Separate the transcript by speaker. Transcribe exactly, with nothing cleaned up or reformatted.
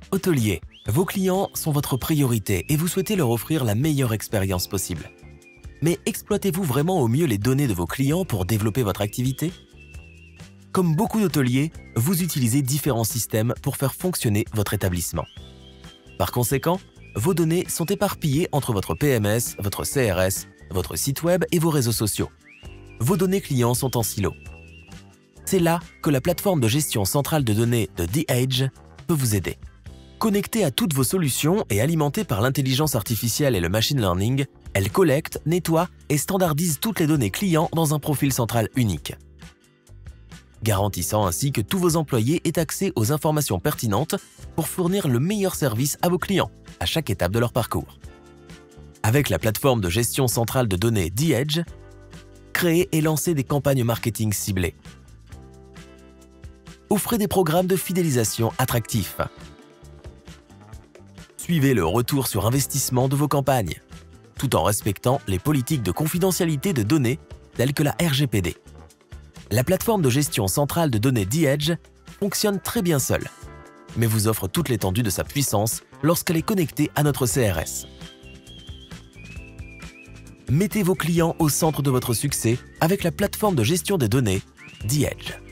Speaker 1: Hôtelier, vos clients sont votre priorité et vous souhaitez leur offrir la meilleure expérience possible. Mais exploitez-vous vraiment au mieux les données de vos clients pour développer votre activité? Comme beaucoup d'hôteliers, vous utilisez différents systèmes pour faire fonctionner votre établissement. Par conséquent, vos données sont éparpillées entre votre P M S, votre C R S, votre site web et vos réseaux sociaux. Vos données clients sont en silo. C'est là que la plateforme de gestion centrale de données de D-Edge peut vous aider. Connectée à toutes vos solutions et alimentée par l'intelligence artificielle et le machine learning, elle collecte, nettoie et standardise toutes les données clients dans un profil central unique, garantissant ainsi que tous vos employés aient accès aux informations pertinentes pour fournir le meilleur service à vos clients à chaque étape de leur parcours. Avec la plateforme de gestion centrale de données D-Edge, créez et lancez des campagnes marketing ciblées. Offrez des programmes de fidélisation attractifs. Suivez le retour sur investissement de vos campagnes, tout en respectant les politiques de confidentialité de données telles que la R G P D. La plateforme de gestion centrale de données D-Edge fonctionne très bien seule, mais vous offre toute l'étendue de sa puissance lorsqu'elle est connectée à notre C R S. Mettez vos clients au centre de votre succès avec la plateforme de gestion des données D-Edge.